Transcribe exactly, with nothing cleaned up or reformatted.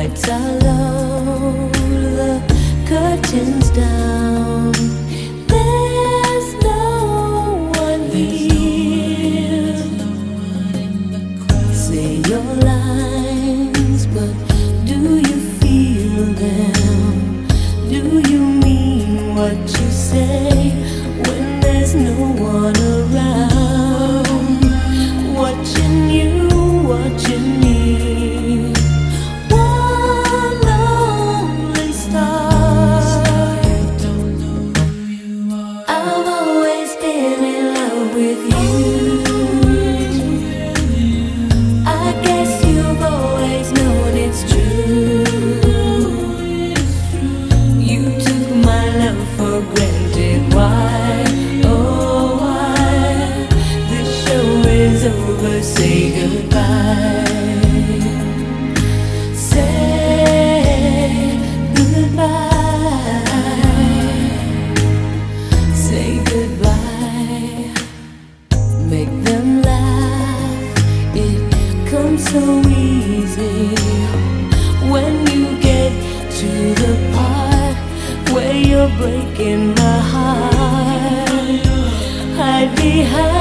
lights are low, the curtains down. There's no one here. Say your lines, but do you feel them? Do you mean what you say when there's no one around? Watching you, watching me. Say goodbye. Say goodbye. Say goodbye. Make them laugh. It comes so easy when you get to the part where you're breaking my heart. Hide behind